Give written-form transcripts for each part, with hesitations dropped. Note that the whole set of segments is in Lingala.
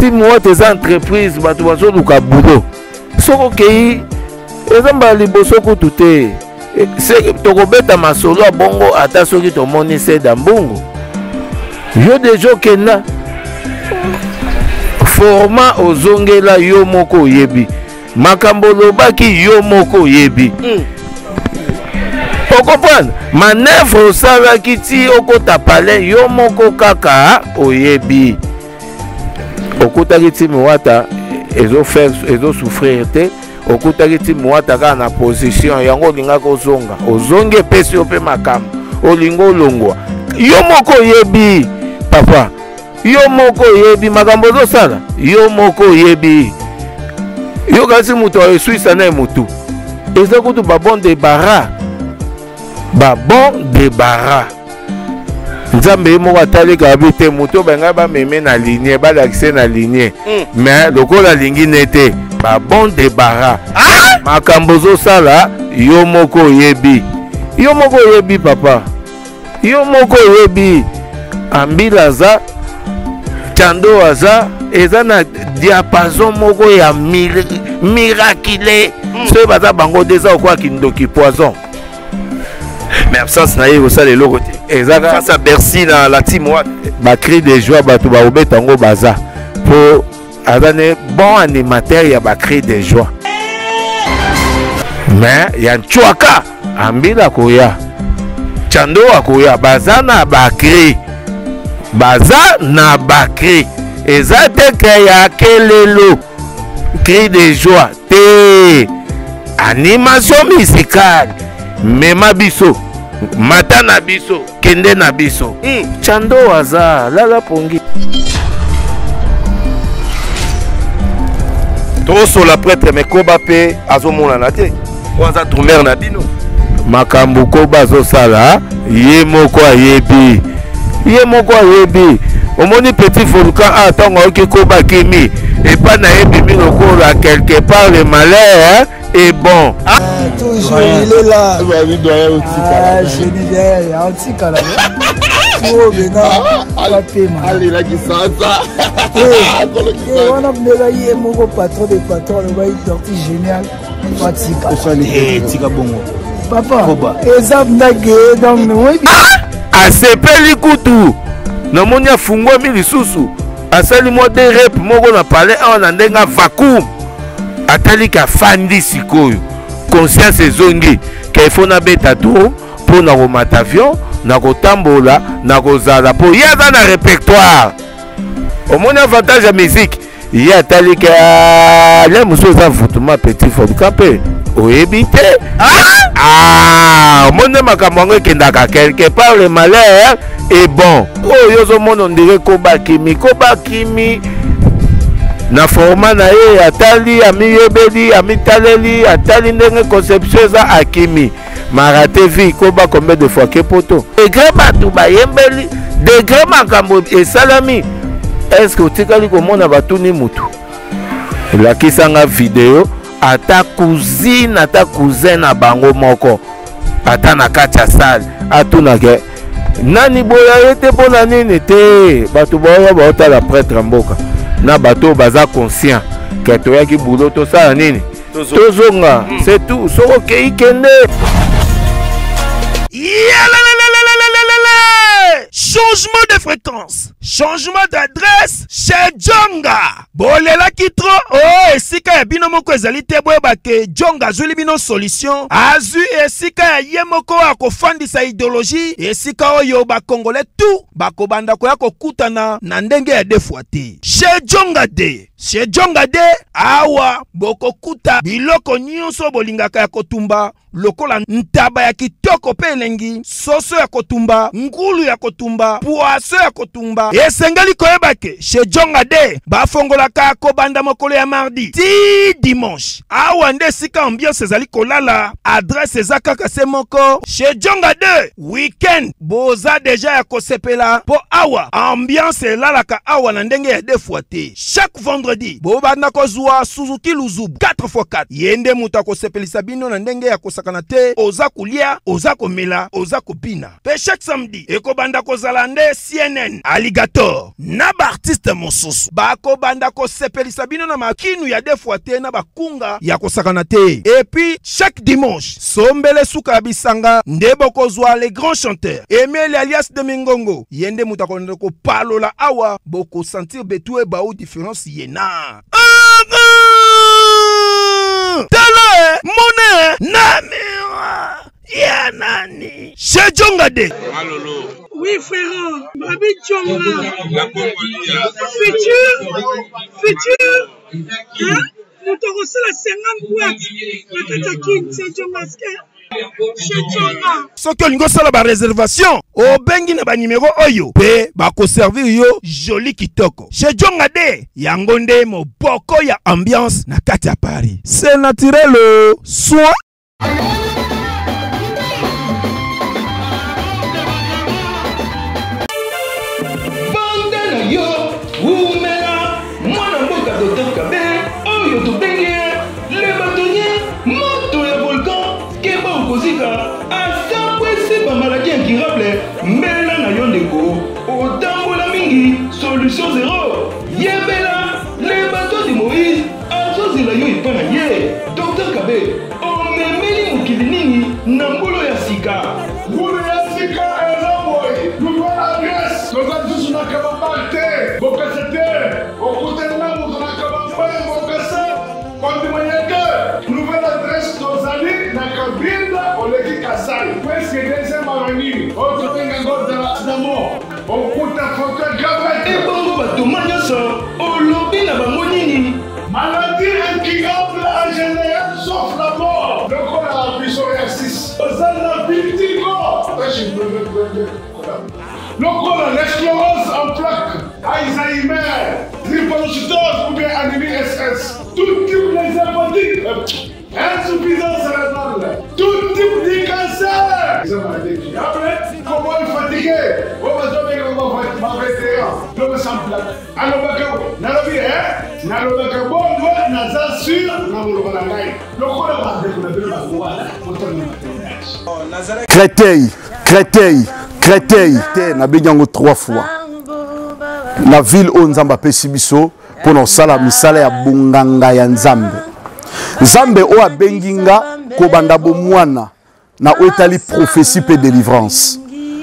team wa tes entreprises bato bazo luka boulot soko kei ezamba liboso kutu te tokobeta masolo bongo ata soki tomoni seda mbungu yo deja kenda format ozongela yo moko yebi makambo lobaki yo moko yebi okopana manœuvre osalaki ti okota pale yo moko kaka oyebi okutaki ti miwata ezo souffrir te okutaki ti miwata kaka na position yango olingaka ozonga ozongi epesi yo mpe makambo olinga olongwa yo moko oyebi papa yo moko oyebi makambo ozosala yo moko oyebi yo kasi moto eswisa na motu eza kutu babon débarras babon débarras nzambe ye moko atalika abi te moto bengai bameme na linie balakise na linie mais lokola alingi ne te babon débarras makambo ozosala yo moko oyebi yo moko oyebi papa yo moko oyebi ambila aza Chando aza eza na diapason moko ya miraculé soki baza bango deza okwa kindoki poison mais absence na ye kosala eloko te ezaka face à Bercy na la team wana bacri de joie bato baobeta yango baza mpo aza ne bon animateur ya bacri de joie mais ya ncwaka ambila koya Chando akoya baza na bacri baza na bacri eza te ke ya kelelo cri de joie te animation musicale mema biso mata na biso kende na biso Chando aza lala pongi tosola prêtre mekoba pe azomonana te waza tourmer na bino makambo koba azosala ye moko ayebi ye moko ayebi omoni petit volcan atango oki koba kimi epa na yebimi lokola quelque part le malheur est bon toujours il est là je dis antika là oh maintenant papema alelaki sasa wana mneka ye moko patron de patron le bayi torti génial fatika tika bongo papa eza ndage donc asepeli kutu namoni afungwami lisusu asali mwa de rep moko na palais awa na ndenge vacuum atalika afandi sikoyo conscience ezongi ke ifo nabeta to mpo na komata avion na kotambola na kozala mpo ye aza na répertoire omoni avantage ya musique ye atalika le mosu eza vutuma petit volcan mpe oyebi te omoni makambo yango ekendaka quelque part le malheur est bon oyo ozomona ondire kobakimi na format na ye atali amiyebeli amitaleli atali ndenge conception eza akimi marate vie koba combien de fois ke poto degré bato bayembeli degré makambo esalami estce otikali komona batuni mutu elakisanga video ata cousine ata cousin na bango moko ata na kati ya sale atunake nani boya ye te mpo na nini te bato baoya baotala prêtre mboka na bato baza conscient ke toyaki bulo tosala nini tozonga c'est tout soko okei kende changement de fréquence, changement d'adresse chez Djonga. Bolela kitro, oh, esika ya bino moko ezali te boyeba ke Djonga azuli bino solution. Azu esika ya ye moko akofandisa idéologie, esika oyo ba congolais tout bakobanda koya kokutana na ndenge ya defwa te. Chez Djonga de, chez Djonga de awa bokokuta biloko nyonso bolingaka ya kotumba lokola ntaba ya kitoko pe elengi, soso ya kotumba, ngulu ya kotumba, poaso ya kotumba. Esengeli koyeba ke chez Djonga de bafongolaka kobanda mokolo ya mardi ti dimanche. Awa nde sika ambiance ezali kolala, adresse eza kaka se moko. Chez Djonga de weekend boza deja ya kosepela po awa ambiance elalaka awa na ndenge ya defu fois te. Chaque vendredi, bobanda kozwa Suzuki Luzubu 4x4. Yende muta ko sepelisa bino na ndenge ya kosakana te, oza kulia, oza komela, oza kopina. Pe chaque samedi, eko banda kozala nde CNN, Alligator, na ba artiste mosusu. Bako banda ko sepelisa bino na makinu ya deux fois te na bakunga ya kosakana te. Et puis chaque dimanche, sombele suka bisanga nde bokozwa les grands chanteurs. Emile alias de Mingongo. Yende muta ko palola awa boko sentir betue ba ou différence yena. Tele mone namira ya nani chez Djonga de. Oui frère, Babi Djonga. Futur. Hein? Nous te recevons la 50 boîtes. La Katakin, c'est Djonga. Soki olingo sala ba réservation obengi na ba numéro oyo pe bako servir yo joli kitoko chez Djonga de yango nde moboko ya ambiance na kati ya Paris. C'est naturel soit Bandana yo umela mwana mboka Dr Kabe oyo tobengi le bâtonnier moto ya volcan keba okozika asapwese ba maladie incurable mbela na yo ndeko otambola mingi solution zéro yebela le bateau de Moïse azozela yo epa na ye Dr Kabe omemeli mokili nini na mbolo ya sika mbolo ya sika ezaboye lulwana Grèce loza lisusu na kabamba te bokasa te okutelanga moto na kabamba bokasa kondimanyeke nouvelle adresse tozali na kabinda oleki kasai presque deuxième avenue otobenga ngo damo okuta photographe ebongo bato nyonso olobi na bango nini maladie incurable en général sauf la mort lokola biso ya 6 ozala bitiko lokola l'esclérose en plaques, Alzheimer, drépanocytose ou bien anémie SS, tout type des hépatites, insuffisance rénale, tout type de cancer. Ils ont maladie incurable. Comment il fatigué? On va donner ma vétéran. L'homme sans plaque. Alors, nalobi, nalobi, bon, naza sûr, namolobanangai. Lokola va découvrir la voie, Créteil, na benyango 3 fois. La ville où Nzamba Pesibiso pour nos sala misala ya bunganga ya Nzambe. Nzambe o abenginga kobanda bomwana na otali prophétie pe délivrance.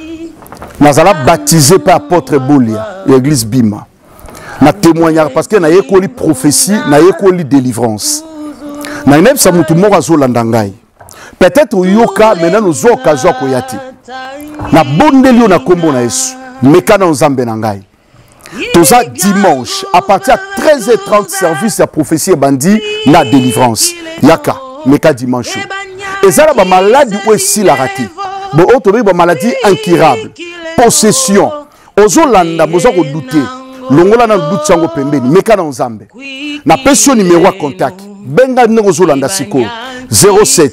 Nazala baptisé par apôtre Bolia, l'église Bima. Na témoignage parce que na yekoli prophétie, na yekoli délivrance. Na même ça mutu moko azolanda ngai. Peut-être yoka maintenant nous occasion koyati. Na bondeli na kombo na Yesu meka na Nzambe na ngai toza dimanche à partir de 13h30 service ya prophétie bandi na délivrance yaka meka dimanche ezala ba maladie ou si la raté bo otobe ba maladie incurable possession ozolanda moza ko douter longola na doute sango pembeni meka na Nzambe na pesio numéro à contact benga ndeko ozolanda siko 07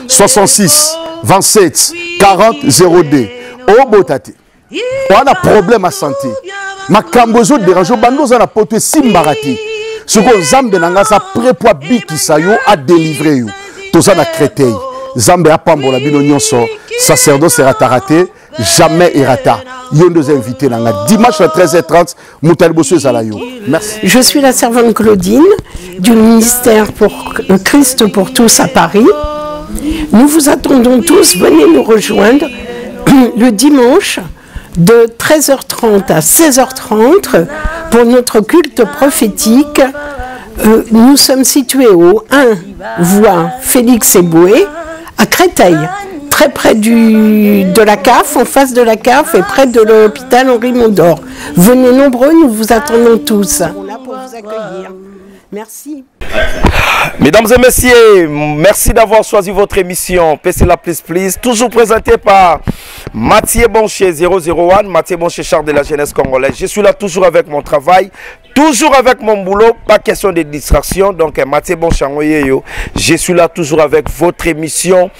66 27 40 02. Oh botate. On a problème à santé. Ma cambozo dérange bando za na pote simbarati. Ce que Zambe nanga sa prépoa biki sayo a délivrer you. Tout ça na Créteil. Zambe a pambola bino nyonso. Sacerdoce sera raté. Jamais errata. Yon deux invités nanga dimanche à 13h30 Moutali Bosso Zalayo. Merci. Je suis la servante Claudine du ministère pour Christ pour tous à Paris. Nous vous attendons tous, venez nous rejoindre le dimanche de 13h30 à 16h30 pour notre culte prophétique. Nous sommes situés au 1 voie Félix Eboué à Créteil, très près de la CAF, en face de la CAF et près de l'hôpital Henri Mondor. Venez nombreux, nous vous attendons tous. On est là pour vous accueillir. Merci. Mesdames et messieurs, merci d'avoir choisi votre émission PC La Please Please, toujours présentée par Mathieu Boncher 001, Mathieu Boncher, char de la jeunesse congolaise. Je suis là toujours avec mon travail, toujours avec mon boulot, pas question de distraction. Donc Mathieu Boncher, je suis là toujours avec votre émission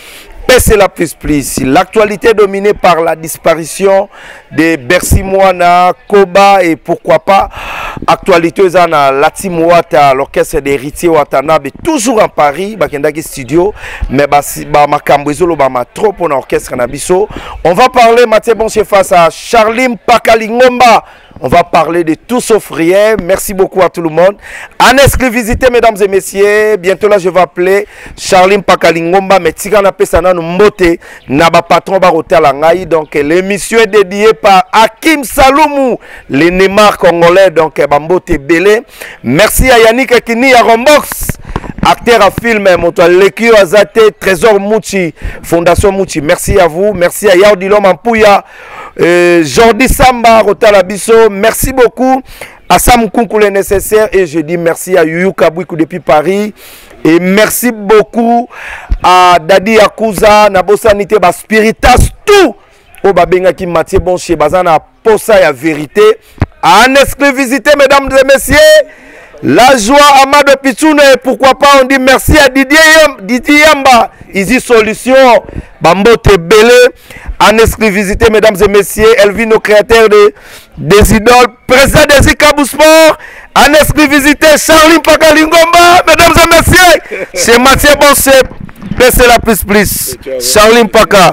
c'est la plus. L'actualité dominée par la disparition de Bercy Moana, Koba et pourquoi pas actualité Zana Lati Mouata, l'orchestre d'héritier Watanabe, toujours en Paris, Bakendaki Studio, mais Makambrizolo Bama trop pour l'orchestre Nabiso. On va parler, Mathieu Bonche face à Charline Pakalingomba. On va parler de tout sauf rien. Merci beaucoup à tout le monde. En exclusivité, mesdames et messieurs, bientôt là, je vais appeler Charline Pakalingomba, mais Tigana Pesana Mbote, Naba Patron Barotel Langaï. Donc, l'émission est dédiée par Hakim Saloumou, les Neymar congolais, donc Bambote Belé. Merci à Yannick Ekini, à Rombox, acteur à film, Lekio Azate, Trésor Mouchi, Fondation Mouchi. Merci à vous. Merci à Yaudilom Ampouya, Jordi Samba, Rotala Bisso. Merci beaucoup à Sam Kunkoulé nécessaire et je dis merci à Yuyu Kabouikou depuis Paris et merci beaucoup à Dadi Akuza, Nabosanité, Spiritas, tout au Babenga qui Mathieu Bonche, Bazana Posa ya vérité. En exclusivité, mesdames et messieurs, la joie Amado Pichoune, pourquoi pas on dit merci à Didier Yamba, Easy Solution, Bambote Belé, en exclusivité, mesdames et messieurs, Elvino, créateur des idoles, président des Zikabou Sport, en exclusivité, Charline Pakalingomba, mesdames et messieurs, c'est Mathieu Bonche, c'est la plus, Charline Paka.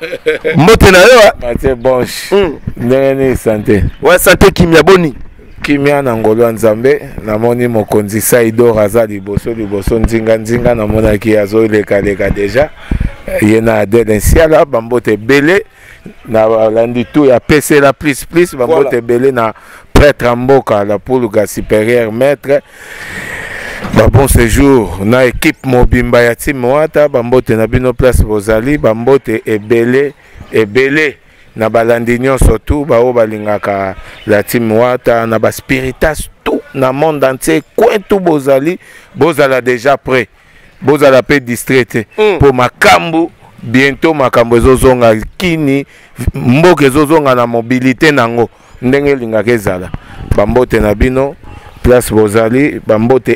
Mathieu Bonche, Ndenge santé. Ouais, santé Kimia Boni. Kimia na ngolo nzambe namoni mokonzi Saido raza liboso nzinga namona ki azo leka déjà yena adelensiala bambote belé na landi tout ya PC la plus bambote belé na prêtre mboka la puluga supérieur maître bon séjour na équipe mobimba ya team wata bambote na bino place bozali bambote ebele na balandi nyonso tout bao balingaka la team wata na ba spiritas tout na monde entier coin tout bozala déjà prêt bozala pe distrait pour makambu bientôt makambu ezozonga kini mboka ezozonga na mobilité nango ndenge lingaka ezala bambote na bino place bozali bambote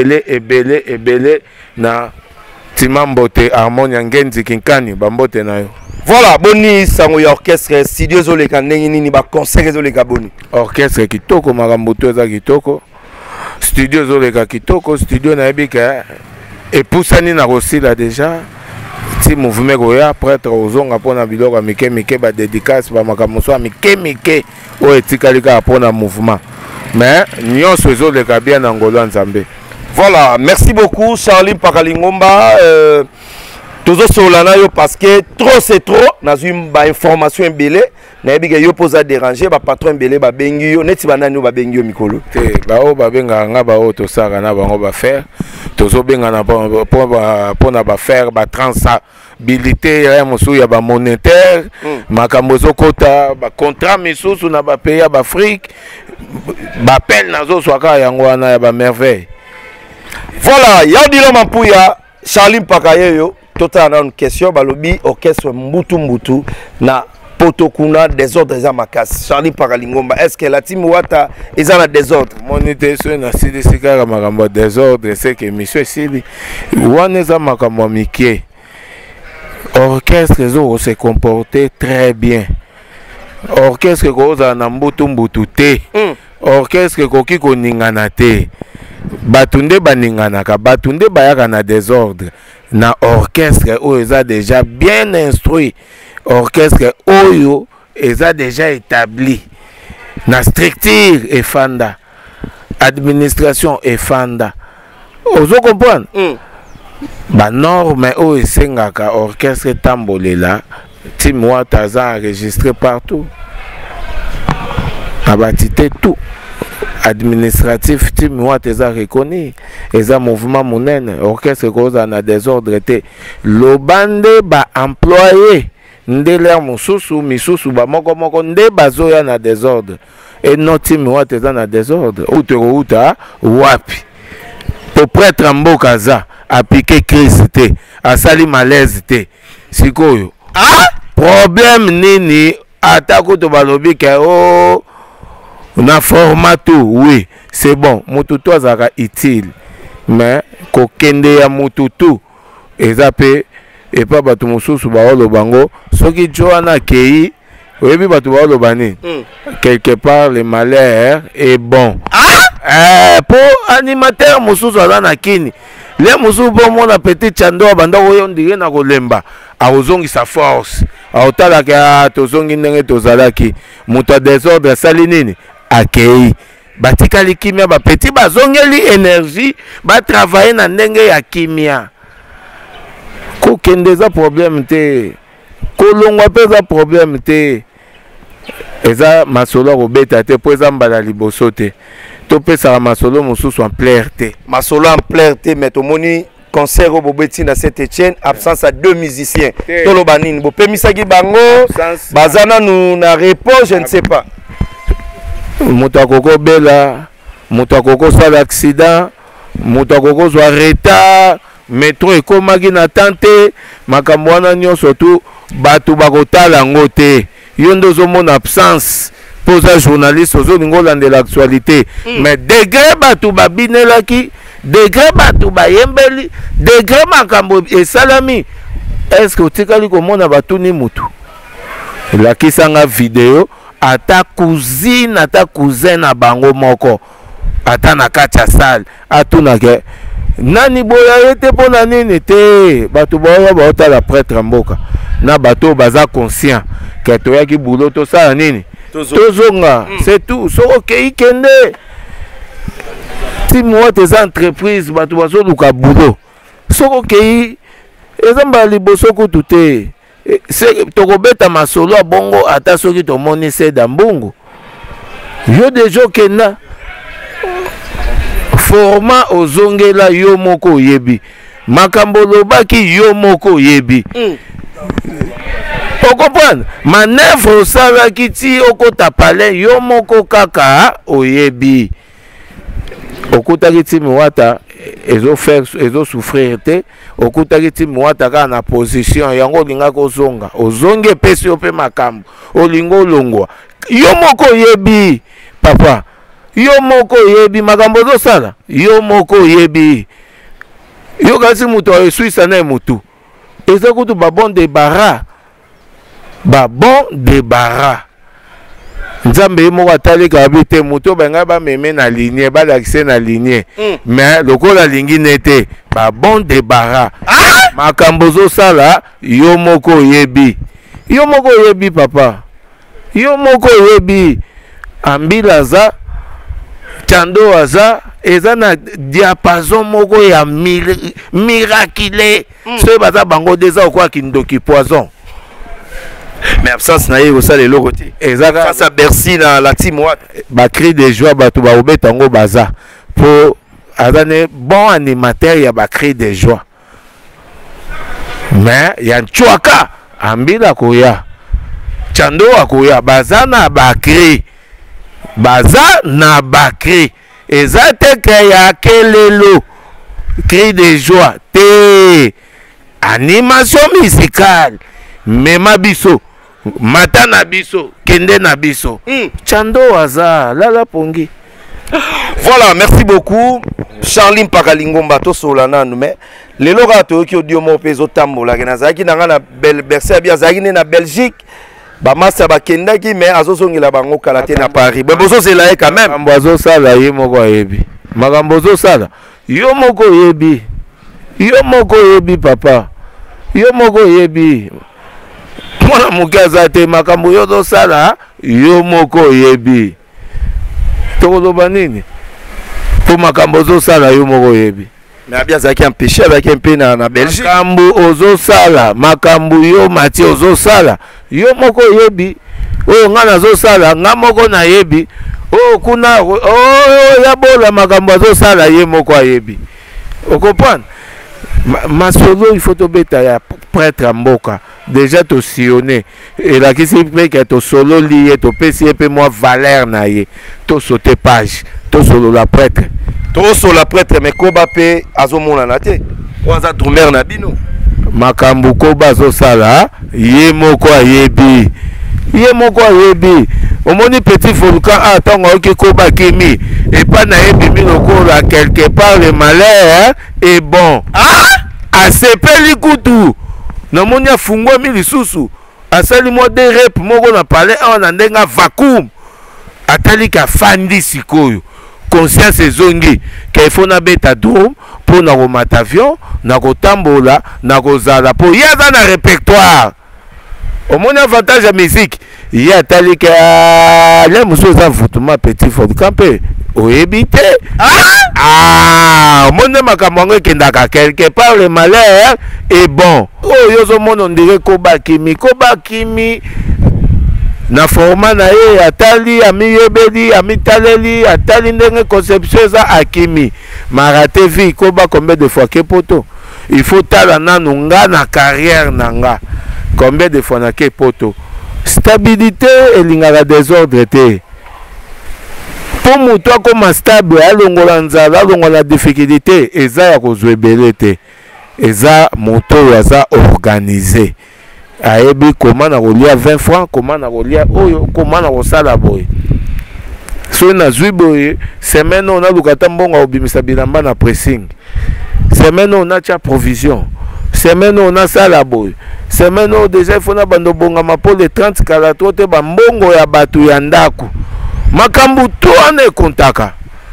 ebele na timambote harmonia ngenzi kinkani bambote na yo. Voilà, boni sango ya orchestre studio zoleka ndenge nini ba concert zoleka boni. Orchestre kitoko makambuto za kitoko. Studio zoleka kitoko, studio na ebika epusani na Rosila déjà. Ti mouvement koya prêtre ozonga pona biloko mike ba dédicace ba makamoso mike o etikalika pona mouvement. Mais nyonso zoleka bien na ngolo nzambe. Voilà, merci beaucoup Charline Pakalingomba. Toujours solana yo parce que trop c'est trop. Dans une information belé, na biga yo pose à déranger, ba patron belé ba bengi yo, neti banani ba bengi yo mikolo. Te ba o ba benga nga ba o to saka na bango ba faire. Tozo benga na pona ba faire ba transabilité ya musu ya ba monétaire, makambo zokota ba contrat misusu na ba pays ya ba Afrique. Ba pel nazo swaka yango wana ya ba merveille. Voilà, Yaudilo Mampuya, Charline Pakayeyo. Total une question, balobi orchestre Mbutu na potokuna désordre za makas. Charline Pakalingomba, est-ce que la team Wata est en désordre? Monité sur na sidi sika makambo désordre, c'est que monsieur sidi wana za makambo mikie. Orchestre zo se comporter très bien. Orchestre ko za na Mbutu te. Orchestre ko ki ko ningana te. Batunde baninganaka, batunde bayaka na désordre. Na orchestre oyo eza déjà bien instruit, orchestre oyo eza déjà établi na structure et fanda administration et fanda ozo comprendre ba norme oyo esengaka orchestre tambolela team wata za enregistré partout abatité tout administratif team wata eza reconnu eza mouvement monene orchestre koza na désordre te lobande ba employé ndele mususu misusu ba moko nde bazoya na désordre et no team wata eza na désordre utero uta wapi po prêtre mboka za apike crise te asali malaise te sikoyo problème nini atako to balobi ke o na formato, oui, c'est bon. Mututu azaka utile. Mais kokende ya mututu, ezape epa bato mosusu baoloba ngo soki jo wana akei oyebi bato baoloba nini quelque part le malheur est bon po animateur mosusu aza na kini le mosusu bomona petit Chando abanda oyo ndire na kolemba akozongisa force aotalaka tozongi ndenge tozalaki moto ya désordre asali nini akei batikali kimia bapeti bazongeli énergie batravaille na ndenge ya kimia kokende eza problème te kolongwa mpe eza problème te eza masolo ya kobeta te mpo eza mbala liboso te topesaka masolo mosusu en plaire te masolo en plaire te mais tomoni concert au Bobeti na Saint-Etienne, absence à 2 musiciens. Tolo banini, bo pemisaki bango, bazana nous na réponse, je ne sais pas. Mutakoko bela, mutakoko soit l'accident, mutakoko soit retard, métro ekomaki na tante, makambo wana nyonso tu batu bakotala ngo te. Yo ndozo mon absence. Posa journaliste ozo ningo lande l'actualité. Mais degré batu babinelaki degré batu bayembeli degré makambo esalami est-ce que otikali komona batuni mutu lakisanga video ata cousine ata cousin na bango moko ata na kati ya salle atunake nani boya ete pona nini te batu boya baotala prêtre mboka na bato baza conscient ke toyaki boulot tosala nini tozonga c'est tout so okei kende si moi tes entreprises bato bazoluka boulot soko kei ezamba liboso kutu te tokobeta masolo bongo ata soki tomoni seda mbungu yo deja okenda format ozongela yo moko oyebi makambo lobaki yo moko oyebi okopana manevre osalaki ti okota pale yo moko kaka oyebi okutaki ti miwata ezo souffrir te okutaki ti miwata kaka na position yango olingaki ozonga ozongi epesi yo mpe makambo olingi olongwa yo moko oyebi papa yo moko oyebi makambo ozosala yo moko oyebi yo kasi moto eswisa na mutu eza kutu babon débarras nzambe moko atalika bite moto benga ba meme na ligne balakise na ligne mais lokola alingi nete ba bon débarras makambo zosala yo moko oyebi papa yo moko oyebi ambila za Chando aza eza na diapason moko ya miraculé so baza bango deza okwa kindoki poison mais absence na yego ça le lokote ezaka ça Bercy na la team what ba cri de joie bato ba obeta ngo baza po azane bon animateur ya ba cri de joie mais ya chwaka ambila koya Chando akoya baza na ba cri eza te ke ya kelelo cri de joie te animation musicale mema biso mata na biso kende na biso Chando aza lala pongi. Voilà, merci beaucoup Charline Pakalingomba to solana nous mais lelo ka to ki audio mo pezo tambola na zaki na na Bercy abia zaki na Belgique ba masa ba kendaki mais azosongela bango kala te na Paris bozo zela quand même ambozo sala ye moko ayebi makambo zo sala yo moko yebi papa yo moko yebi mwana mukaza te makambo yo zo sala yo moko yebi tokoloba nini po makambo zo sala yo moko yebi mais abia zaki empêché avec un peu na Belgique makambo ozo sala makambo yo Mathieu ozo sala yo moko yebi oyo nga nazo sala nga moko na yebi oyo kuna ya bola makambo azo sala ye moko ayebi okopana masolo il faut tobeta ya prêtre mboka déjà to sillonné elakisi mpe ke to solo liye topesi ye mpe mwa valeur na ye to sauter page to solo la prêtre mais koba pe azomona na te waza drummer na bino makambo koba azosala ye moko ayebi omoni petit volcan atango oki koba kimi epa na yebi lokola quelque part le malheur est bon asepeli kutu namoni afungwami lisusu asali mwa de rep moko na palais awa na ndenge vacuum ataliki afandi sikoyo conscience ezongi ke ifo nabeta drone mpo na komata avion na kotambola na kozala mpo ye aza na répertoire omoni avantage ya musique ye ataliki le mosu eza mvutuma petit volcan mpe oyebi te omoni makambo yango ekendaka quelque part le malheur est bon oyo ozomona ondire kobakimi na forma na ye atali amiyebeli amitaleli atali ndenge conception eza akimi marate vie koba combien de fois ke poto il faut tala nanu nga na carrière na nga combien de fois na ke poto stabilité elingaka désordre te mpo moto akoma stable alongola nzala alongola difficulté eza ya kozwa ebele te eza moto oyo aza organisé ayebi koma na kolia 20 francs koma na kolia oyo koma na kosala boye soki nazwi boye semaine oyo naluka ta mbongo obimisa bilamba na pressing semaine oyo natya provision semaine oyo nasala boye semaine oyo deja ifo na bando bongama mpo le 30 kala to te bambongo ya bato ya ndako makambo to wana ekontaka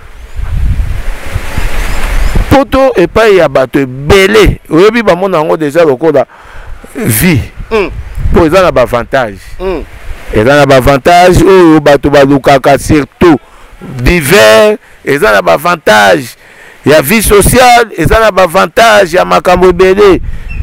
poto epai ya bato ebele oyebi bamona yango deja lokola vie mpo eza na bavantage eza na bavantage oyo bato balukaka surtout divers eza na bavantage ya vie sociale eza na bavantage ya makambo ebele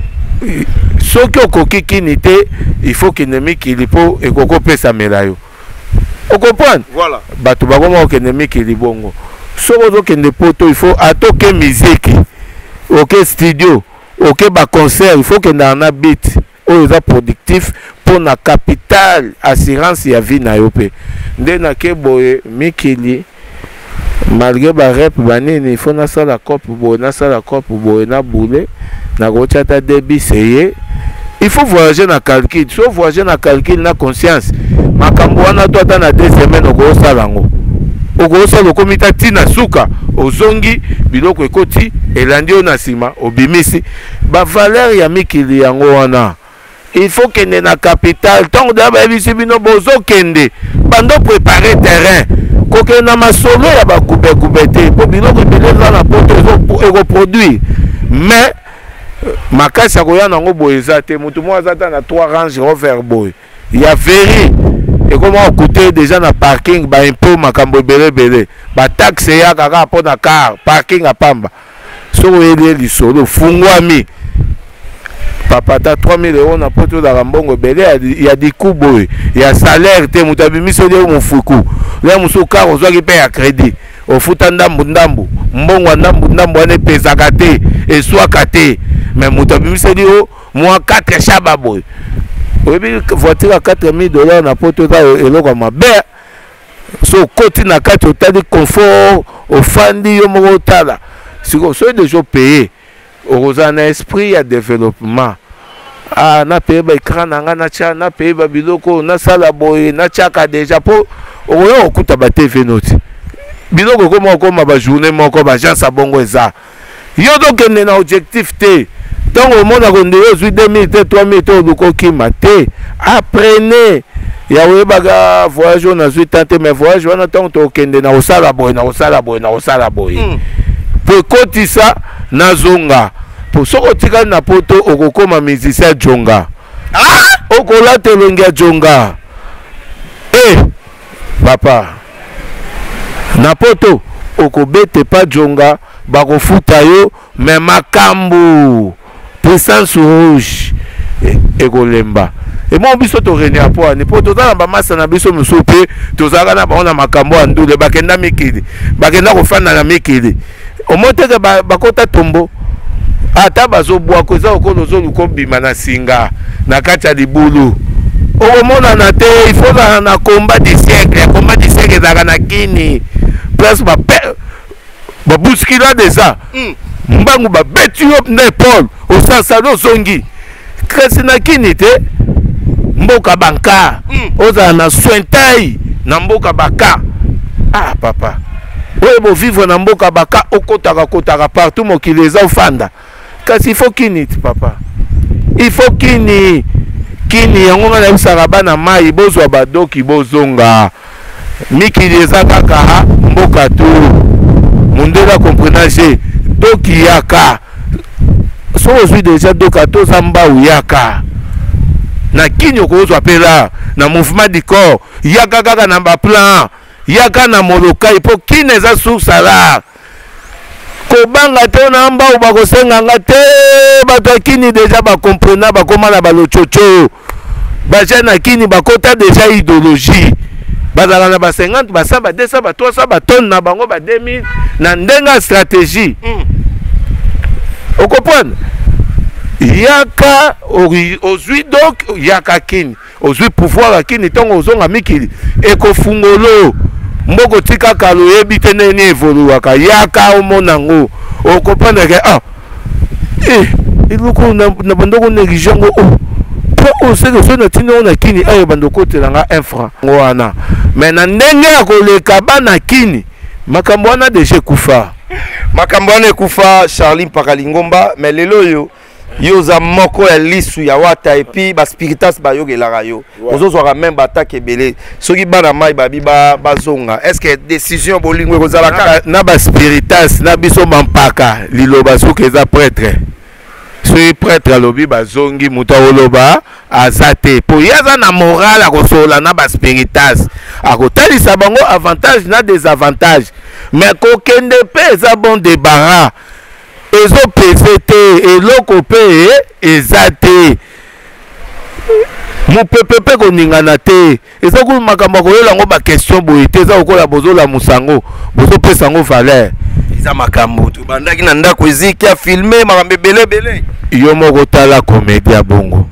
soki okoki kini te il faut kende mikili mpo ekokopesamela yo okomprendre voilà bato bakoma okende mikili bongo soki ozokende poto il faut atoke miziki oke studio oke baconcert il faut kende na bit oyo eza productif mpo na capital assurance ya vie na yo mpe nde nake boye mikili malgré barep banini il faut nasala cope boye na boule nakotya ata debise ye il faut voyager na calcul so voyager na calcul na conscience makambo wana to ata na 2 semaines okosala yango okosala okomi ta ntina suka ozongi biloko ekoti elandi oyo na nsima obimisi bavaleur ya mikili yango wana il faut kende na capital ntango deya bayebisi bino bozokende bando prépare terrain kokende na masolo ya bakubekube te mpo biloko ebele eza na poto ekoproduire mais makasi ya koya nango boye eza te moto moko aza ta na 3 range rover boye ya veri ekoma okute deja na parking baimpo makambo ebelebele bataxe ya kaka mpo na car parking apamba soki oyeli lisolo fungwami papa ta 3000 € na poto ozalaka mbongo ebele ya diku boye ya salaire te moto abimiseli yo mofuku le mosusu kar ozwaki mpe ya crédit ofuta ndambu mbongo ya ndambu wana epezaka te eswaka te mais moto abimiseli yo mwa 4 shaba boye oyebi voiture ya 4000 $ na poto eza eloko ya mabe so okoti na kati otali confort ofandi yo moko otala sikoyo soki deja opeye okozala na esprit ya développement napeye baécran na nga natya napeye babiloko nasala boye natyaka deja mpo okoya kokuta batv noti biloko okoma bajournée moko bagence ya bongo eza yo tokende na objectif te ntango omona konde yo ozwi 2000 te 3000 te oluka okima te aprene ya oyebaka voyage oyo nazwi tan te mais voyage wana ntango tokende na kosala boye po ekotisa nazonga po soki otikali na poto okokoma musicien jonga okolata elongi ya jonga papa na poto okobete pa jonga bakofuta yo me makambo puissance rouge ekolemba emo biso torenia po ani po tozala bamasa na biso mosusu mpe tozalaka na bango na makambo ya ndule bakenda mikili bakenda kofanda na mikili omoteke bakota tombo ata bazobwako eza okolo ozoluka obima na singa na kati ya libulu okomonana te ifo ozala na combat du siècle ezalaka na kini place babuskila deza mbangu babeti yo na epole osasana ozongi kasi na kini te mboka banka ozala na sointai na mboka baka papa oyo bovivre na mboka baka okotaka partout mokili eza ofanda kasi ifo kini ti papa il faut kini yango ngana bisaka bana mai bozwa badoki bozonga mikili eza kaka mboka tu mundela comprenage doki yaka so ozwi déjà doka toza mbau yaka na kini okozwa pela na mouvement du corps yaka kaka na baplan yaka na molokai po kini eza sursala kobanga te na mbau bakosenganga te bato akini déjà bakomprena bakoma na balochocho baja na kini bakota déjà idéologie bazala na ba 50 ba 100 ba 200 ba 300 ba tonne na bango ba 2000 na ndenga stratégie okopona yaka ozwi donc yaka kini ozwi pouvoir akini tongo ozonga mikili ekofungolo mboko tika kalo yebi te neni evoluaka yaka omonango okopana ke iluko na bandoko negligengo po oseke so na tino na kini ayo bandoko telanga infra wana mais na ndenge ya koleka bana kini makambo wana deja kufa makambo wana ekufa Charlie Pakalingomba mais lelo yo za moko ya lisu ya wata et puis ba spiritas ba yogelaka yo ozozwaka même batake ebele soki bana mai babi bazonga est-ce que décision bolingo ekozalaka na ba spiritas na biso mampaka liloba soki eza prêtre soki prêtre alobi bazongi moto oloba aza te po ye aza na moral akosola na ba spiritas akotalisa bango avantage na désavantage mais kokende mpe eza bon débarras ezopese te eloko mpe eza te mopepe mpe koningana te eza kulu makambo akoyola yango baquestion boye te eza kokola bozolamusa yango bozopesa yango valeur eza makambo tobandaki na ndako eziki ya filme makambo ebelebele yo moko tala komedi ya bongo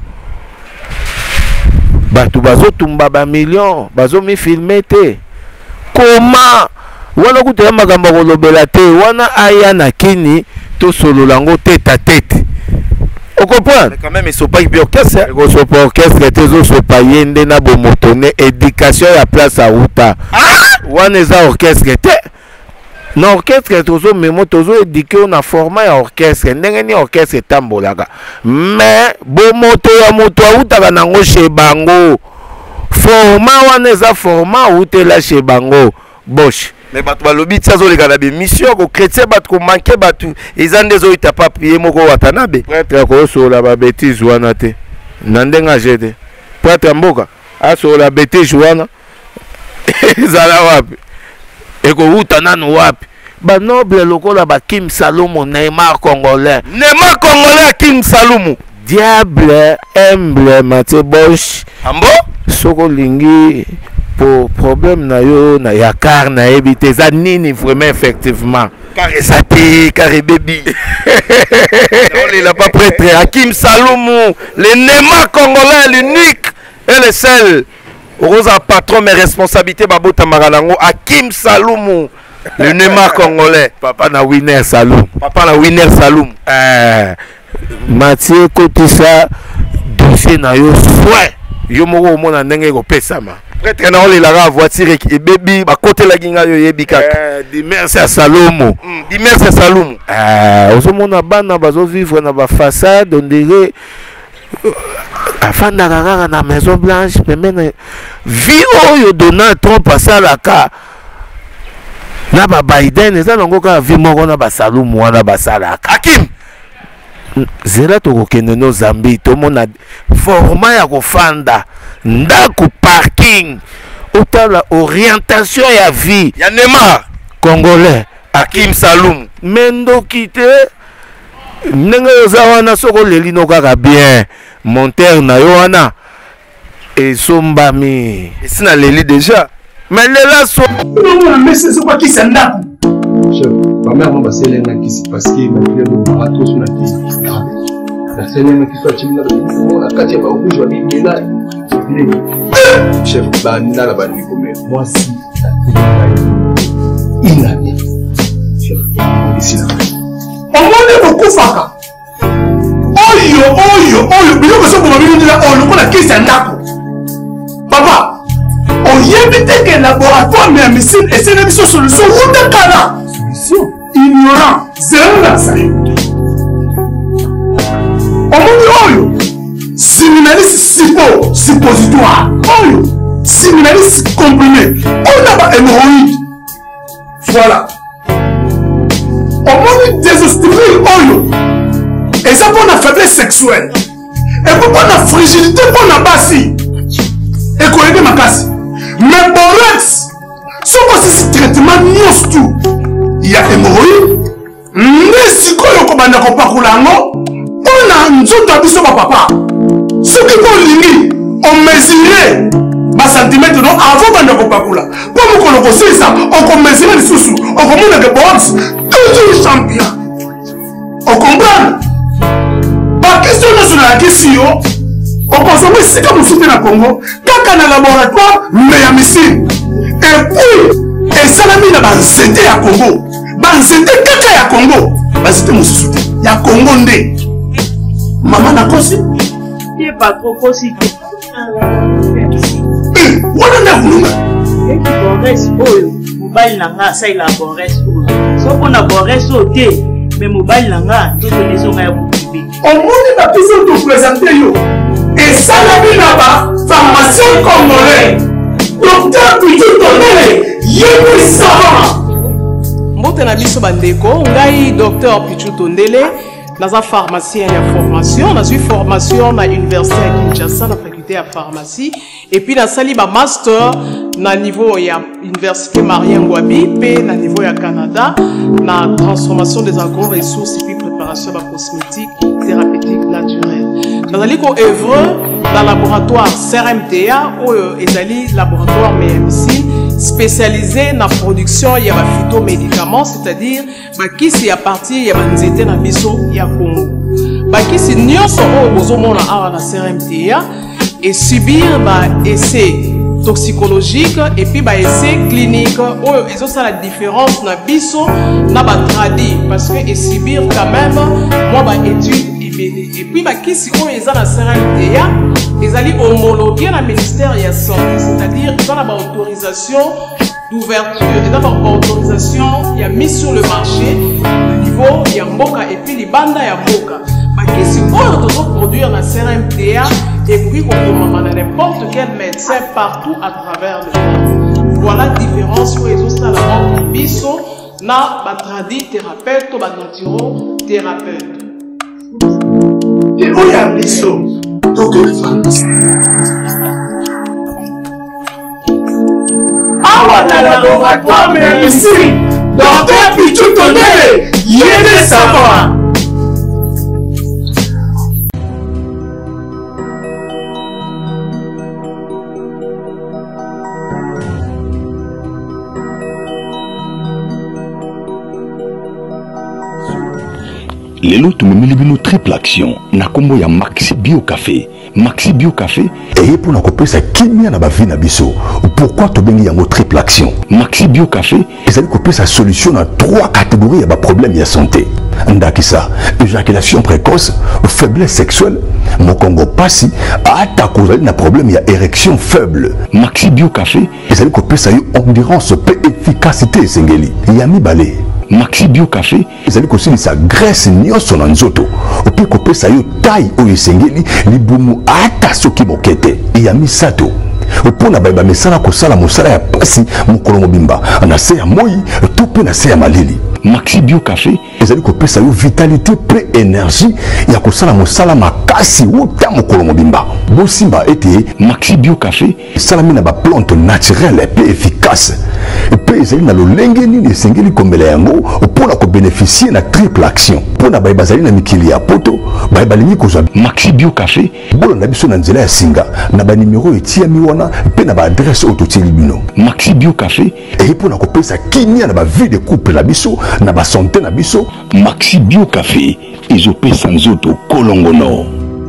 bato bazotumba bamillion bazomifilme te koma wana kutela makambo akolobela te wana aya na kini tosolola yango tête à tête okopwana quand même esopaki bi orchestre ekosopa orchestre te ezosopa ye nde na bomotone éducation ya place auta wana eza orchestre te na orchestre tozomemo tozoédike na format ya orchestre ndenge ni orchestre etambolaka mais bomoto ya moto autaka nango chez bango format wana eza format autela chez bango bosh mais bato balobi ti azoleka na bemission kochrétien bato komanke bato eza nde ezoyita papie moko watanabe prêtre akosola babétise wana te na ndenge aje te prêtre mboka asola bétise wana ezala wapi ekowuta nanu wapi banoble lokola bakim salomo Neymar congolais Kim Salumu diable humble Mathieu Bosch ambo soko lingi pour problème na yo na yakar na ebité za nini vraiment effectivement car ezati car baby il n'a pas prêtre Hakim Salumu le Neymar congolais l'unique et le seul rosa patron mes responsabilités babota maranango Hakim Salumu le Neymar congolais papa na winner Salum Mathieu kotisa dossier na yo souhait yo moko omona ndenge kopesama prêtre na olelaka voiture ebebi bakotelaki ngai yo yebi kaka merci à Salomo ozomona bana bazovivre na bafaçade on dirait afandaka kaka na Maison Blanche pembeni vie oyo Donald Trump asalaka na Biden eza nango kaka vie moko na basalomo wana basalaka Hakim zela tokokende no Zambie tomona format ya kofanda ndako parking otala orientation ya vie ya Neymar congolais Hakim Salumu mendoki te ndenge oza wana soko lelino kaka bien monteur na yo wana esombami esina leli déjà mais lela so c'est quoi qui s'endap chef ma mère m'a passé l'un qui parce que ma fille est marathon sur la piste la scène qui soit chimina la katia ba rouge wa bibela chef banda la bandi comme moi si inane chef ici là omone bokufaka oyo biloko soko babindila oyo lokola kisi ya ndako papa oyebi te ke laboratoire ya médecine esene biso solution wuta kala solution ignorant zela na sayo omoni oyo Séminalis suppositoire. Oh, séminalis comprimé. On a pas hémorroïde. Voilà. Au moins des ostriles. Oh, et ça pour la faiblesse sexuelle. Et pour la fragilité pour la bassi. Et qu'on aide ma casse. Mais borax, si on a ce traitement, il y a hémorroïde. Mais si on a un papakulango, on a un zone d'abusson papa. Ce qui est on mesurait ma centimètre avant de papakula. Pour qu'on le ça, on mesurait les sous, on commande les box, toujours champion. On comprend? Par question nationale, la question, on consomme ici comme vous la Congo, quand on a un laboratoire, mais à missile. Et puis, et ça l'a mis dans la santé à Congo. Dans la santé, quelqu'un à Congo. C'était mon soutien. Il y a Congo ndé. Maman n'a pas aussi. Il n'est pas trop possible. Voilà la roue. Et qui boresse oyo, mobile nanga ça il a boresse oyo. So qu'on a boresse oté, mais mobile nanga tout les gens à vous. Au monde n'a plus de présenter yo. Et ça l'a mis là-bas, pharmacien congolais. Docteur Pichu Tondele, yébi savant. Mbote na biso bandeko, ngai docteur Pichu Tondele, naza pharmacien ya formation, na suis formation na université à Kinshasa na faculté à pharmacie et puis na sali ba master na niveau ya université Marien Ngouabi pe na niveau ya Canada na transformation des agro-ressources et puis préparation de cosmétiques thérapeutiques naturelles. Nazali ko œuvre dans laboratoire CRMTA ou ezali laboratoire MMC spécialisé dans la production de phytomédicaments, c'est-à-dire qui à partir de nzete na biso ya Congo. Qui nyonso o bozomona awa na CRMTA et subir essai toxicologique et puis essai clinique oyo ezosala la différence na biso na tradi parce que subir quand même moi étude et puis kisi oyo eza na CRMTA ezali homologué na ministère de la santé, c'est-à-dire ils ont la autorisation d'ouverture, ils ont la autorisation il y a mis sur le marché au niveau il y a mboka et puis les bandes il y a mboka kisi oyo tozo produire na CRMTA et puis on peut n'importe quel médecin partout à travers le monde. Voilà la différence où ils ont ça la biso na batradi thérapeute ou naturothérapeute. Et où y a biso donc awa na laboratoire mais ici docteur Pichu Tondele yébi savant. Lelo tumemeli bino triple action na kombo ya Maxi Bio Café. Maxi Bio Café et pour na kopesa kimia na ba vie na biso. Pourquoi to bengi yango triple action? Maxi Bio Café ezali kopesa solution na 3 catégories ya ba problème ya santé. Ndakisa, éjaculation précoce, faiblesse sexuelle, mokongo pasi, ata kozali na problème ya érection faible. Maxi Bio Café ezali kopesa yo endurance pe efficacité sengeli. Yami balé. Maxi Bio Café ezali kosilisa graisse nyonso na nzoto opi kopesa yo taille oyo esengeli libumu ata soki mokete ya misato opona bayeba mesala kosala mosala ya pasi mokolo mobimba na se ya moi to pe na se ya malili. Maxi Bio Café ezali kopesa yo vitalité pre énergie ya kosala mosala makasi wuta mokolo mobimba. Bosimba ete Maxi Bio Café esalami na ba plante naturelle pe efficace pe ezali na lolenge nini esengeli kombela yango mpona kobénéficier na triple action mpona bayeba bazali na mikili ya poto bayeba lingi kozwa Maxi Bio Café bolanda biso na nzela ya singa na banimero etiami wana pe na baadresse oyo totieli bino. Maxi Bio Café eye mpona kopesa kimia na bavie de couple na biso na basanté na biso. Maxi Bio Café ezopesa nzoto kolongono.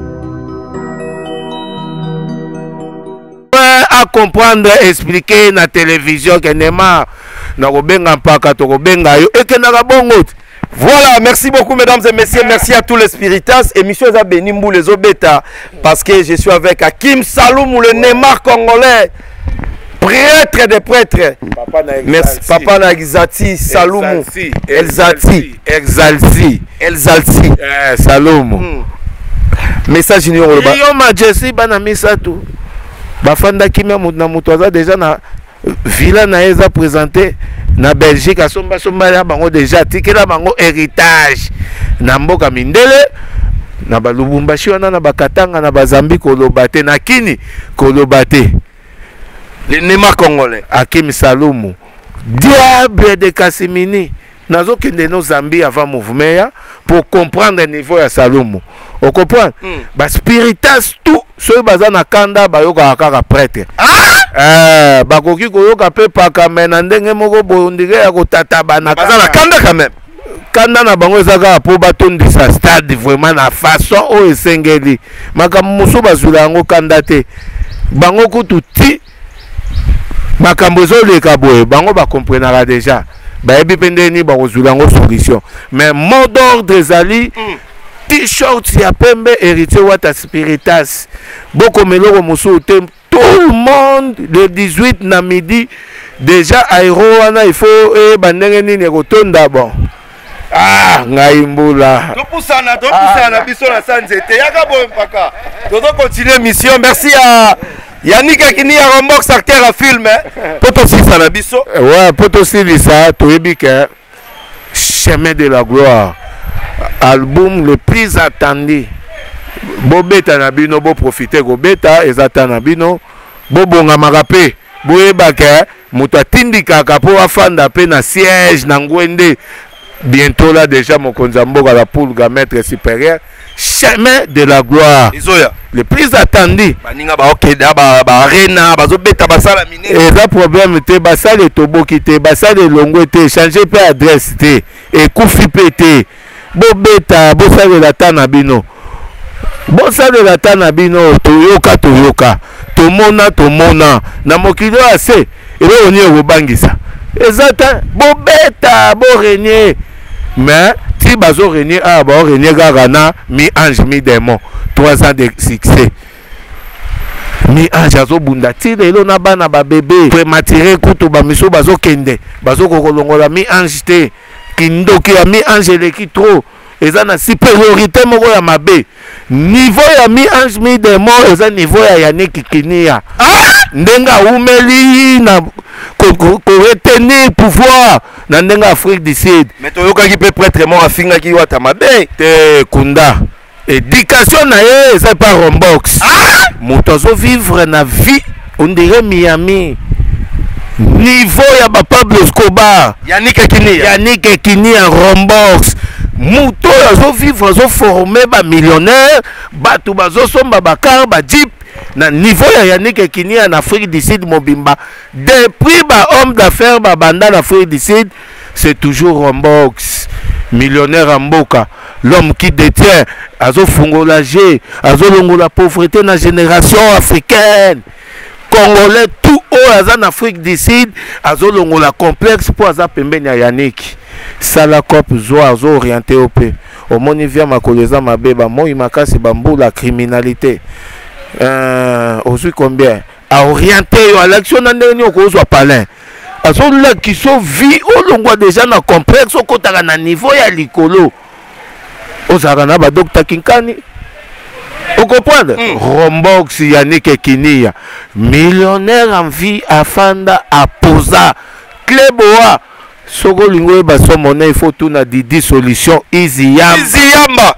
À comprendre, expliquer na télévision que nema na kobenga mpaka to kobenga yo et que na bongo. Voilà, merci beaucoup mesdames et messieurs, merci à tous les spiritas. Émission à Benimbu les Obeta parce que je suis avec Hakim Saloum, le Neymar congolais, prêtre des prêtres. Merci Papa Nagizati Saloum, Elzati, Saloum. message ni oloba yo majesty bana misato bafanda kimia na mutu aza déjà na villa na eza présenté na Belgique asomba ya bango déjà tikela bango héritage na mboka mindele na balubumbashi wana na bakatanga na bazambi koloba te na kini koloba te le Neymar congolais Hakim Salumu diable de Kassimini nazokende no Zambie avant mouvement pour comprendre le niveau ya Salumu on comprend ba spiritas tout ceux baza na kanda bayoka kaka prêtre bakoki koyoka pe paka mena ndenge moko bondire ya kotataba na baza na kanda quand même kanda na bango ezaka po batondisa stade vraiment na façon o esengeli makambo mosusu bazwila yango kanda te bango kutu ti makambo ezoleka boye bango bakomprenaka déjà bayebi mpe ndeni bakozwila yango solution mais mot d'ordre ezali t-shirt ya pembe héritier wata spiritas bokomeloko mosusu te tout le monde le 18 na midi déjà aéro wana il faut bandenge nini ekotonda bon ngai mbula topusana biso na sanzete yaka boye mpaka tozo continuer mission. Merci à Yannick Akini ya Rombox acteur à film poto sisana biso ouais poto silisa toyebi ke chemin de la gloire album le plus attendu bobeta na bino bo profiter ko beta ezata na bino bobongamaka pe boyebaka moto atindikaka po afanda pe na siège na ngwende bientôt là déjà mokonzi mboka la pulga maître supérieur chemin de la gloire izoya le plus attendu baninga ba okeda ba arena bazobeta basala mine eza problème te basala etoboki te basala elongo te changer pe adresse te ekufi pe te bobeta bosalela ta na bino bosalela ta na bino toyoka tomona na mokili ase eloko nini ekobangisa eza ta bobeta borenie mais ti bazorenie awa baorenie kaka na mi ange mi démon 3 ans de succès mi ange azobunda ti lelo na bana babebe prématuré kutu bamiso bazokende bazokokolongola mi ange te kindoki ya mi ange eleki trop eza na supériorité moko ya mabe niveau ya mi ange mi démon eza niveau ya Yannick Kinia ndenge aumeli na retenir pouvoir na ndenge Afrique du Sud mais toyokaki pe prêtre moko afingaki wata mabe te kunda éducation na ye eza pas Rombox moto azovivre na vie on dirait Miami niveau ya ba Pablo Escobar Yannick Ekini ya Rombox moto azovivre azoforme ba millionnaire bato bazosomba bakar ba jeep na niveau ya Yannick Ekini en Afrique du Sud mobimba depuis ba homme d'affaires ba banda en Afrique du Sud c'est toujours Rombox millionnaire en mboka l'homme qui détient azofungola G azolongola pauvreté na génération africaine congolais tout haut aza en Afrique du Sud azolongola complexe pour aza pembeni ya Yannick sala cop zo azo orienté au pe omoni via makoleza mabeba moi makasi bambula criminalité aujourd'hui combien a orienté à l'action na ndeni okozwa palin azola kiso vie olongwa déjà na complexe okotaka na niveau ya likolo ozaka na ba docteur Kinkani vous comprenez Rombox Yannick Ekinia millionnaire en vie afanda aposa Kleboa soko lingo baso monnaie il faut tout na Didi solution easy yamba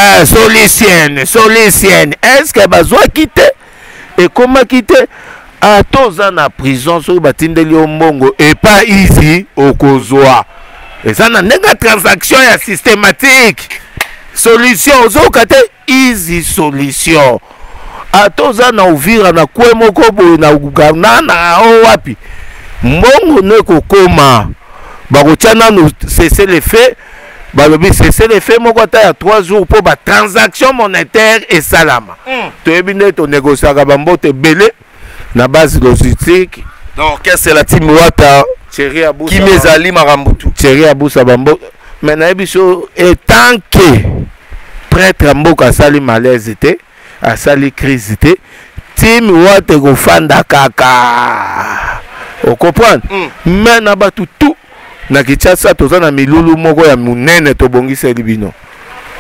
solution est-ce que bazwa quitter et comment quitter à toza na prison so batindeli ombongo et pas easy okozwa et ça na ndenga transaction ya systématique solution ozokate easy solution atoza na uvira na kwe moko boye na ugana na wapi mbongo ne kokoma bakotia nanu cesser les faits balobi cesser les faits moko ata ya 3 jours pour ba transaction monétaire et salama toyebi nde tonégociaka bambote ebele na base logistique donc qu'est-ce que la team wata chéri abusa qui mezali marambutu chéri abusa bambo mais nayebi so etant que prêtre mboka asali malaise te asali crise te team wata ekofanda kaka okopwana mais na bato tout na Kinshasa toza na milulu moko ya munene tobongiseli bino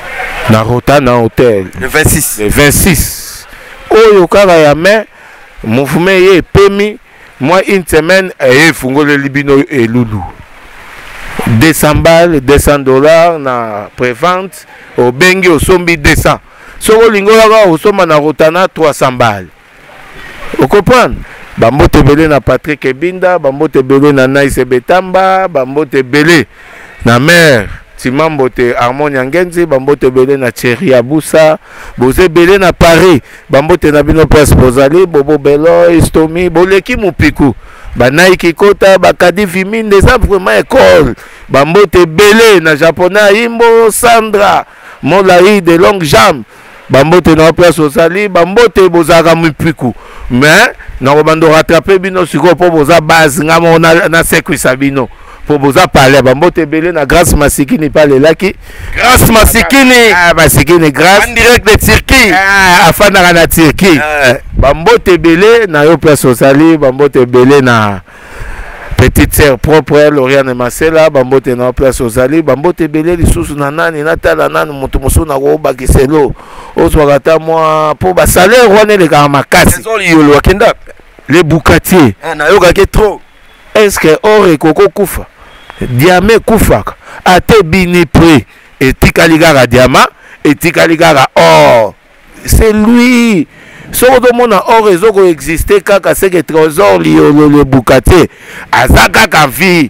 na Rotana Hotel le 26 le 26 oyo kaka ya mai mouvement ye pemi moi une semaine et fungole libino et loulou 200 balles $200 na prévente au bengi au sombi 200 soko lingolaka au soma na Rotana 300 balles vous comprenez bambote belé na Patrick Ebinda bambote belé na Naïse Betamba bambote belé na mère Timambote Harmonia Ngenzi bambote belé na Thierry Aboussa boze belé na Paris bambote na bino place Bozali Bobo Belo Estomi boleki mupiku banaiki kota bakadi vimine des vraiment école bambote belé na japonais Imbo Sandra Molaï de longue jambe bambote na place Bozali bambote bozaka mupiku mais na bando rattraper bino siko po boza base ngamo na sekwisa bino pour vous parler bambote belé na Grâce Masikini parler là qui Grâce Masikini Masikini Grâce en direct de Turquie afana na Turquie bambote belé na yo place Osali bambote belé na petite sœur propre Lauriane Marcela bambote na place Osali bambote belé lisusu na nani na tala nani mutu musu na ko bakiselo ozwaka moi pour ba salaire wana le ka makasi yolo akenda les boucatiers na yoka ke trop est-ce que ore koko kufa diamant kufaka ate bini prix etikali kaka diamant etikali kaka or c'est lui soko tomona or ezoko exister kaka c'est que trésor liolo le boucatier aza kaka vie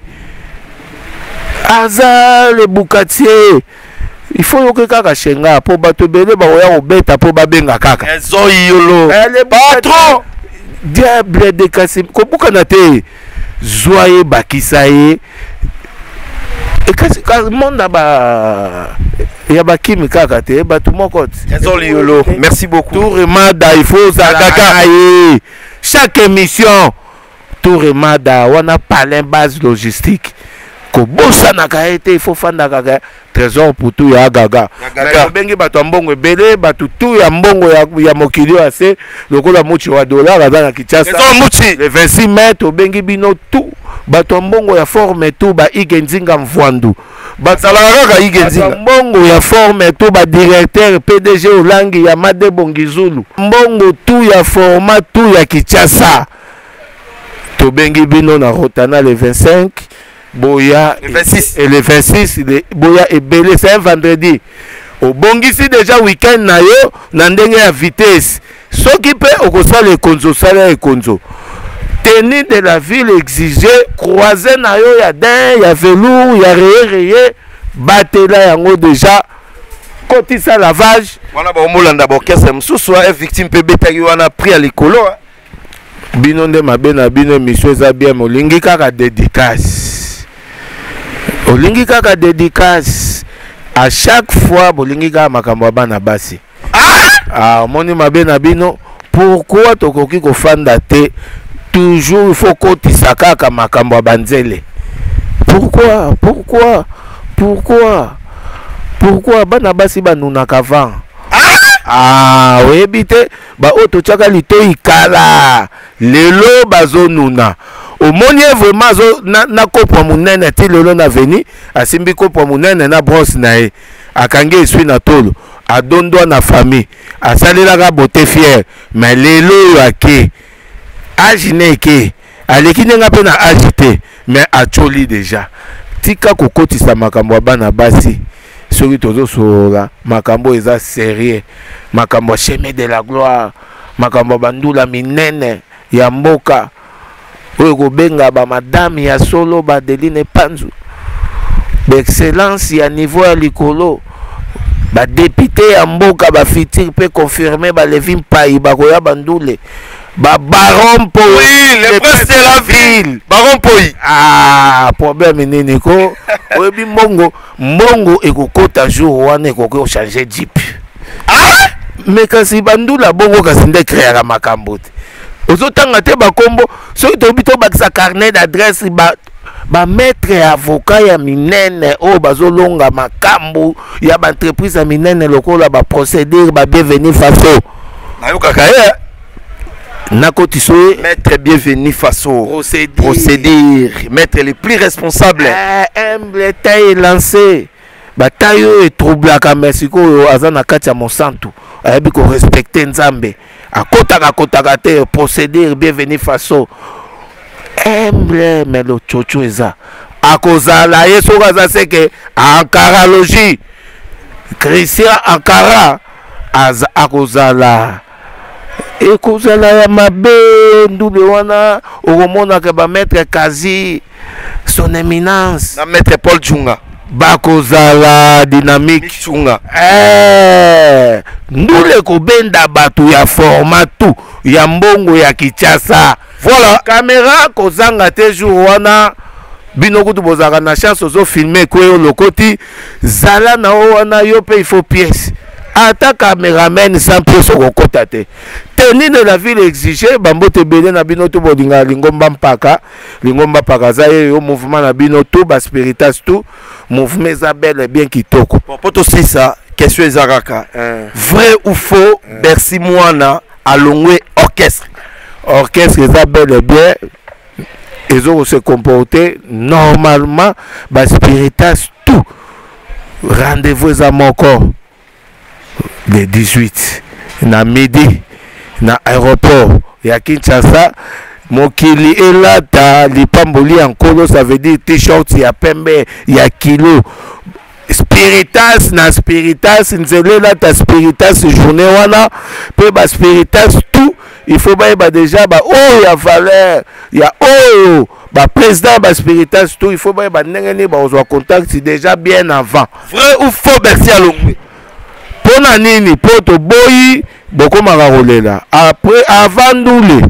aza le boucatier il faut yoke kaka shenga po bato belé baoya kobeta po babenga kaka ezoyolo le patron diable de Kassim kobukana te Zoye Bakisaye et kasi monde ba ya bakimi kaka te batu moko yolo merci beaucoup Touremada il faut kaka chaque émission Touremada wana palin base logistique ko bossa na kaete il faut fanda kaka trésor pour tout ya gaga bengi batu mbongo belé batu tout ya mbongo ya mokili ase lokola muchi wa dollar azana kichasa le 26 mètres bengi bino tout batu mbongo ya forme tout ba igenzinga mvwandu basalaka kaka igenzinga mbongo ya forme tout ba directeur PDG Olangi ya Made Bongizulu mbongo tout ya format tout ya kichasa to bengi bino na Rotana le 25 Boya le 26 et le 26 Boya et belé c'est un vendredi au bongisi déjà week-end na yo na ndenge ya vitesse soki pe okosala le konzo sala e konzo tenue de la ville exigée croiser na yo ya din ya velours ya reye batela yango déjà kotisa lavage wana ba omolanda ba orchestre msusu a victime pe betaki wana prix à likolo bino nde mabe na bino émission eza bien molingi kaka dédicace olingi kaka dédicace à chaque fois bolingi kaka makambo ya bana basi moni mabe na bino pourquoi tokoki kofanda te toujours il faut kotisa kaka makambo ya banzele pourquoi bana basi banunaka vent oyebi te baoyo totyaka litoi kala lelo bazonuna omoni vraiment na kopwa monene ti lelo na veni asimbi kopwa monene na brosse na ye akangi esui na tolo adondwa na famille asalelaka bote fiere mais lelo oyo ake age ne eke aleki ndenga mpe na age te mais acholi deja tika kokotisa makambo ya bana basi soki tozosolola makambo eza sérieux makambo ya chemin de la gloire makambo ya bandula minene ya mboka oyo kobenga bamadame ya solo badeline panzu baexcellence ya niveau ya likolo badepute ya mboka bafitir mpe confirme balevi mpai bakoya bandule babaron po le prince de la ville baron poi problème nini ko oyebi mbongo ekokota jour wana ekoki ochange jip mais kasi bandula bongo kasi nde créaka makambo te ozotanga te bakombo soki toyebi tobakisa carnet d'adresse bametre avocat ya minene oyo bazolonga makambo ya baentreprise ya minene lokola baprocédure babienvenu faso nayokaka ye nakotiso maître bienvenu faso procédure maître le plus responsable humble taille lancé bataille oyo etroublaka merci koyo aza na kati ya Monsanto ayebi ko respecter nzambe akotaka te procédure bienvenue façon humble mais le chocho eza akozala ye soki aza seke ankaralogie Christian Ankara akozala ekozala ya mabe ndule wana okomonaka bametre Kazi son éminence na maître Paul Tchunga bakozala dynamique Tchunga ndule kobenda bato ya format tout ya mbongo ya Kinshasa voilà caméra kozanga te jour wana bino kutu bozaka na chance ozo filmer kweyo lokoti zala na wana yo pe il faut pièce ata caméraman sans pièce okokota te tenue de la ville exigée bambote belé na bino to bolinga lingomba mpaka za yo mouvement na bino to ba spiritas tout mouvement za bel bien kitoko poto sisa question ezaraka vrai ou faux Bercy Mwana alongwe orchestre za bel bien ils ont se comporté normalement ba spiritas tout rendez-vous à mon corps le 18 na midi na aéroport ya Kinshasa mokili elata lipamboli ya nkolo ça veut dire t-shirt ya pembe ya kilo spiritas na spiritas nzela ta spiritas journée wana pe ba spiritas tout il faut ba déjà ba oh ya valeur ya oh ba président ba spiritas tout il faut ba ndengeni ba ozwa contact déjà bien avant vrai ou faux Bercy alongwe pona nini poto boyi bokomaka kolela après avant ndule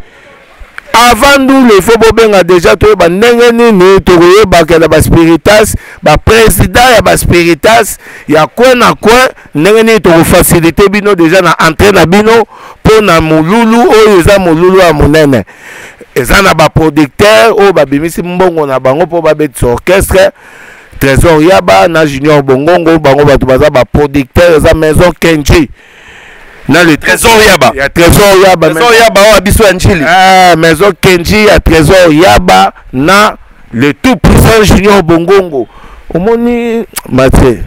il faut bobenga déjà toyeba ndenge nini tokoyebakela baspiritas baprésident ya baspiritas ya coin na coin ndenge nini tokofacilité bino déjà na entrée na bino mpona molulu oyo eza molulu ya monene eza na baproducteur oyo babimisi mbongo na bango mpo babetisa orchestre Trésor Yaba na Junior Bongongo bango bato baza baproducteur eza maison Kenji na le Trésor Yaba ya Trésor Yaba oyo biso ya njili maison Kenji ya Trésor Yaba na le tout puissant Junior Bongongo omoni Mathieu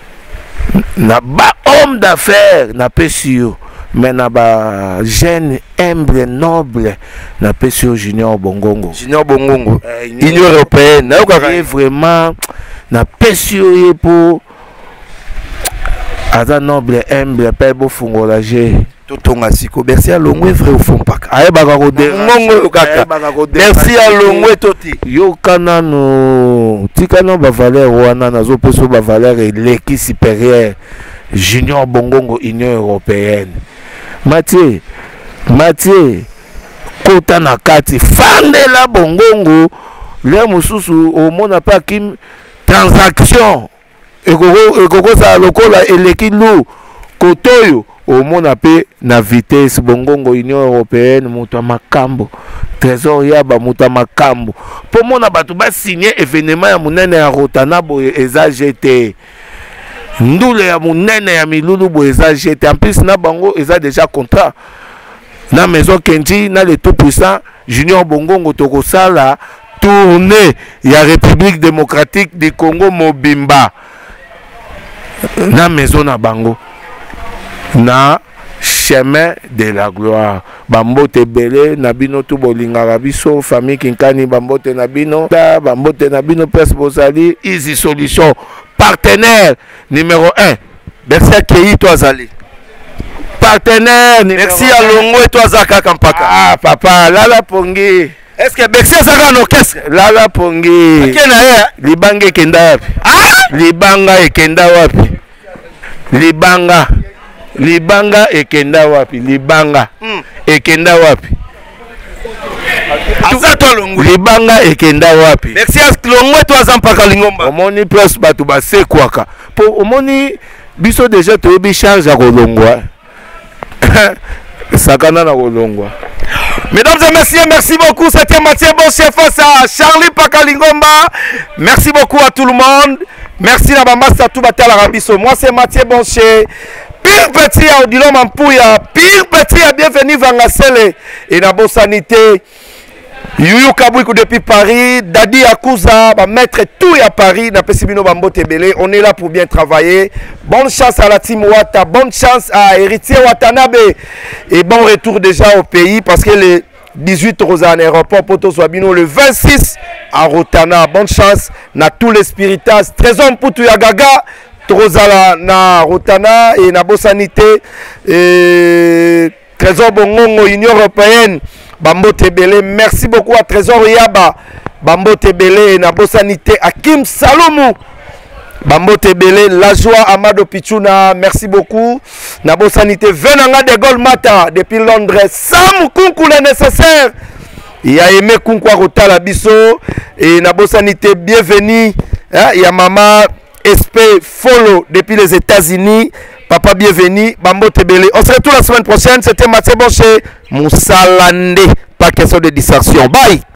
na ba homme d'affaires na pesio mais na ba jeune humble noble na pesio Junior Bongongo Union européenne na okaka vraiment na pesio ye po aza noble humble pe bo fungola je totonga siko Bercy alongwe vrai au fond paka ayebaka ngongo kaka Bercy alongwe toti yokana no tikana ba valeur wana nazo peso ba valeur eleki supérieure Junior Bongongo Union européenne Mathieu kota na kati fandela Bongongo le mususu omona pa kim transaction ekokosa lokola eleki lu kotoyo omona pe na vitesse Bongongo Union européenne moto makambo Trésor Yaba moto makambo po mona bato ba signer événement ya munene ya Rotana boye eza GT ndule ya munene ya milulu boye eza GT en plus na bango eza déjà contrat na maison Kenji na le tout puissant Junior Bongongo tokosala tournée ya République démocratique du Congo mobimba na maison na bango na chemin de la gloire bambote belé na bino tout bolingaka biso famille Kinkani bambote na bino presse bozali easy solution partenaire numéro 1 Bercy Kei to azali partenaire Bercy alongwe to azaka kampaka papa lala pongi est-ce que Bercy azaka no orchestre lala pongi akena ye libanga ekenda wapi libanga ekenda wapi libanga ekenda wapi ekenda wapi libanga ekenda wapi Bercy alongwe to azampaka lingomba omoni plus bato basekwaka po omoni biso déjà toyebi charge ya kolongwa sakana na kolongwa. Mesdames et messieurs, merci beaucoup. C'était Mathieu Boncher face à Charlie Pakalingomba. Merci beaucoup à tout le monde. Merci à Bambasta Toubatal Arabiso. Moi c'est Mathieu Boncher. Pire petit à Odilo Mampouya. Pire petit à bienvenue Vangasele. Et na bonne sanité. Yuyu Kabouikou depuis Paris, Dadi Akouza, maître tout à Paris, na Pesibino Bambo Tebele. On est là pour bien travailler. Bonne chance à la team Wata, bonne chance à Héritier Watanabe. Et bon retour déjà au pays parce que le 18 Rosa en aéroport Poto Swabino, le 26 à Rotana. Bonne chance à tous les spiritas. Trésor Poutou Yagaga, Trozala na Rotana et na Bosanité. Trésor Bongongo, Union Européenne. Bambo Tebele, merci beaucoup à Trésor Yaba, Bambo Tebele et Nabo Sanité, Hakim Salomou, Bambo Tebele, la joie Amado Pichuna, merci beaucoup. Nabo Sanité, Venanga de Golmata, depuis Londres, Sam Kunku le nécessaire. Il a aimé Kunku Rota la Bisso, et Nabo Sanité, bienvenue. Il y a Maman SP Follow depuis les États-Unis. Papa, bienvenue. Bambo Tebele. On se retrouve la semaine prochaine. C'était Mathieu Bonché. Moussalande. Pas question de distraction. Bye.